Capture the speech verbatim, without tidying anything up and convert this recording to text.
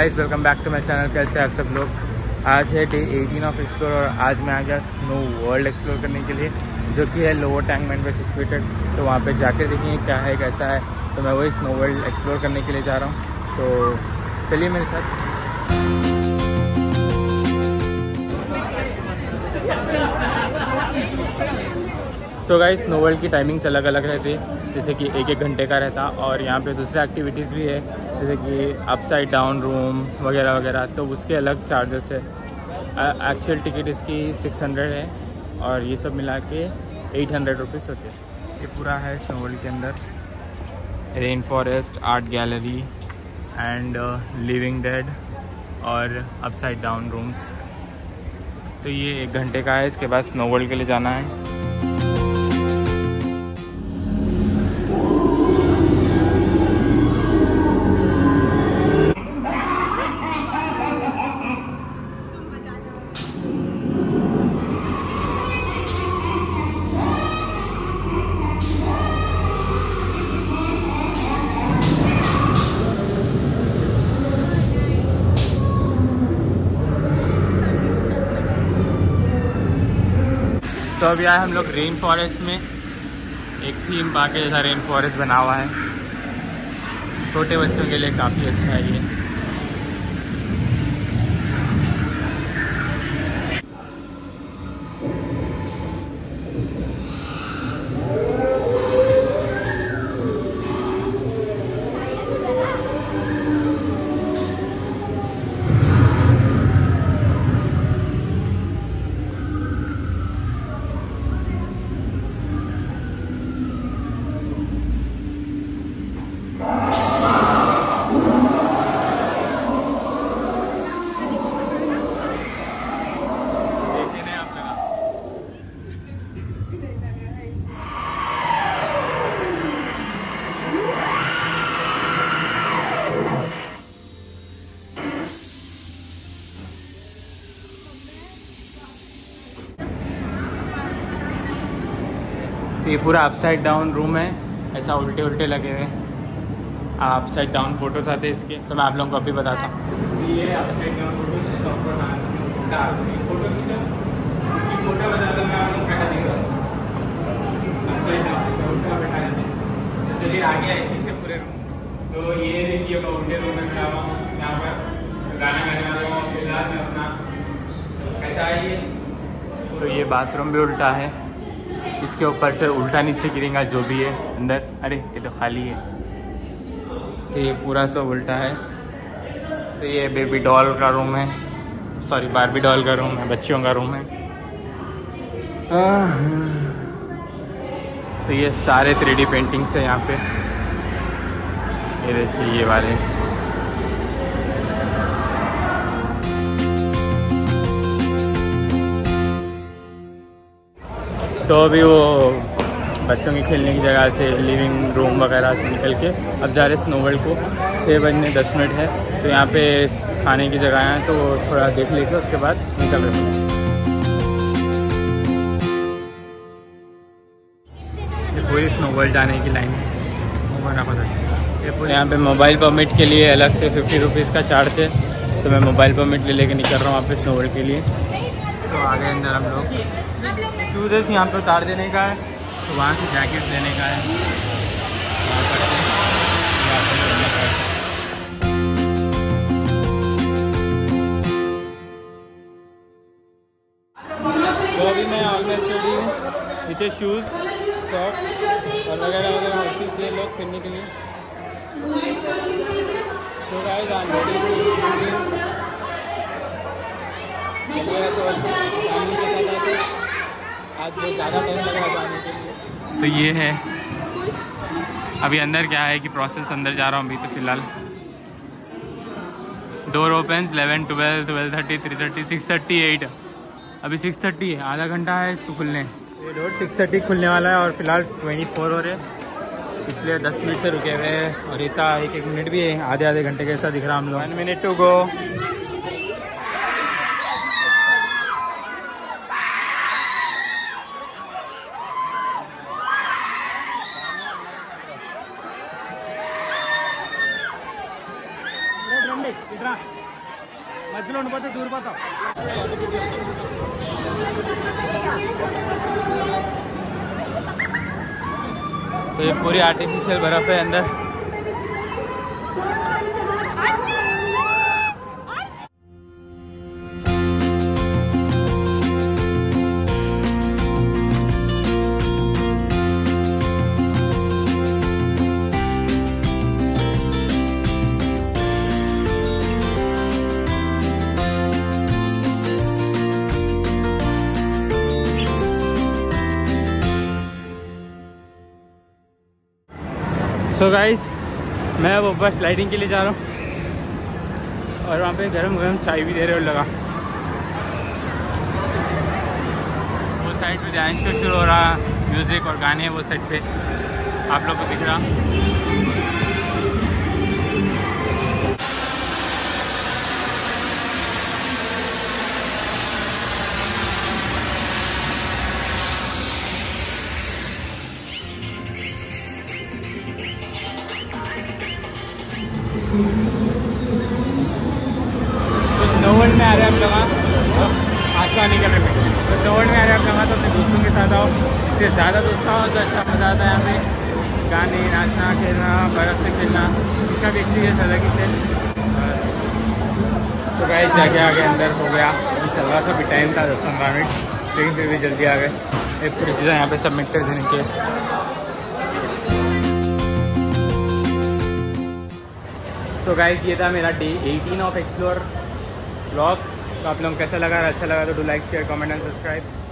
Guys, welcome back to my channel. कैसे आप सब लोग। आज है डे अठारह ऑफ एक्सप्लोर और आज मैं आ गया स्नो वर्ल्ड एक्सप्लोर करने के लिए, जो कि है लोअर टैंकमैन पे सिचुएटेड। तो वहाँ पे जाकर देखेंगे क्या है कैसा है। तो मैं वही स्नो वर्ल्ड एक्सप्लोर करने के लिए जा रहा हूँ, तो चलिए मेरे साथ। सो गाइस, स्नो वर्ल्ड की टाइमिंग्स अलग अलग रहती है, जैसे कि एक एक घंटे का रहता और यहाँ पे दूसरे एक्टिविटीज़ भी है, जैसे कि अपसाइड डाउन रूम वगैरह वगैरह। तो उसके अलग चार्जेस है। एक्चुअल टिकट इसकी सिक्स हंड्रेड है और ये सब मिला के एट हंड्रेड रुपीज़ होते हैं। ये पूरा है स्नो वर्ल्ड के अंदर। Rainforest, art gallery and living dead और अपसाइड डाउन रूम्स। तो ये एक घंटे का है। इसके बाद स्नो वर्ल्ड के लिए जाना है। तो अभी आए हम लोग रेन फॉरेस्ट में। एक थीम पार्क के जैसा रेन फॉरेस्ट बना हुआ है। छोटे बच्चों के लिए काफ़ी अच्छा है ये। तो ये पूरा अपसाइड डाउन रूम है, ऐसा उल्टे उल्टे लगे हुए अपसाइड डाउन फोटोज आते हैं इसके। तो मैं आप लोगों को अभी बताता हूँ। ये अपसाइड डाउन फोटो फोटो इसकी फोटो बताता मैं आप लोग बैठा देगा अपसाइड डाउन उल्टा बैठा देते। चलिए आगे ऐसी से पूरे रूम। तो ये देखिए मैं उल्टे रूम में खड़ा हुआ हूँ, यहाँ पर गाना गाने वाला हूँ फिलहाल में अपना। कैसा है ये? तो ये बाथरूम भी उल्टा है, इसके ऊपर से उल्टा नीचे गिरेगा जो भी है अंदर। अरे ये तो खाली है। तो ये पूरा सब उल्टा है। तो ये बेबी डॉल का रूम है, सॉरी बारबी डॉल का रूम है, बच्चियों का रूम है। तो ये सारे थ्री डी पेंटिंग्स है यहाँ पे। ये देखिए ये वाले। तो अभी वो बच्चों के खेलने की जगह से, लिविंग रूम वगैरह से निकल के अब जा रहे स्नो वर्ल्ड को। छः बजने दस मिनट है। तो यहाँ पे खाने की जगह है, तो थोड़ा देख लेके उसके बाद निकल रहे हैं। ये पूरी स्नो वर्ल्ड जाने की लाइन है। ये पूरे यहाँ पे मोबाइल परमिट के लिए अलग से फिफ्टी रुपीज़ का चार्ज है। तो मैं मोबाइल परमिट ले लेके निकल रहा हूँ वहाँ पे स्नो वर्ल्ड के लिए। तो आगे अंदर हम लोग शूज़ यहाँ पे उतार देने का है, तो वहाँ से जैकेट लेने का है। तो अभी मैं ऑलमोस्ट रेडी हूँ। नीचे शूज़, सॉक्स और वगैरह वगैरह हर चीज़ ये लोग पहनने के लिए। तो गाइस आई एम रेडी। आज बहुत ज़्यादा टाइम लग रहा जाने के लिए। तो ये है अभी अंदर क्या है कि प्रोसेस अंदर जा रहा हूँ अभी। तो फिलहाल door open eleven twelve twelve thirty three thirty six thirty eight अभी सिक्स थर्टी है, आधा घंटा है इसको खुलने। ये डोर सिक्स थर्टी खुलने वाला है और फिलहाल ट्वेंटी फोर हो रहे हैं, इसलिए दस मिनट से रुके हुए हैं। और इतना एक एक मिनट भी है, आधे आधे घंटे कैसा दिख रहा हम लोग। One minute to go. इधर मजलो पता दूर पता। तो ये पूरी आर्टिफिशियल बर्फ है अंदर। सो गाइस, मैं अब ऊपर स्लाइडिंग के लिए जा रहा हूँ और वहाँ पे गरम गरम चाय भी दे रहे हो लगा। वो साइड पे डांस शो शुरू हो रहा, म्यूज़िक और गाने वो साइड पे आप लोग को दिख रहा। तो स्नोवर्ल्ड में आ रहे हैं हम लोग, आसमान निकल रहे हैं। तो स्नोवर्ल्ड में आ रहे हैं हम लोग, तो अपने दोस्तों के साथ आओ। फिर ज़्यादा दोस्त आओ तो अच्छा मज़ा आता है यहाँ पे गाने, नाचना, खेलना, बर्फ़ से खेलना, इसका भी एक्सपीरियंस अलग ही है। तो गाइस जाके आगे अंदर हो गया, अभी चल रहा था, अभी टाइम था दस पंद्रह मिनट, लेकिन फिर भी जल्दी आ गए। एक पूरी चीज़ें यहाँ पे सबमिट कर देने के। तो गाइस ये था मेरा day eighteen of explore vlog. तो आप लोगों को कैसा लगा? अच्छा लगा तो do like, share, comment and subscribe.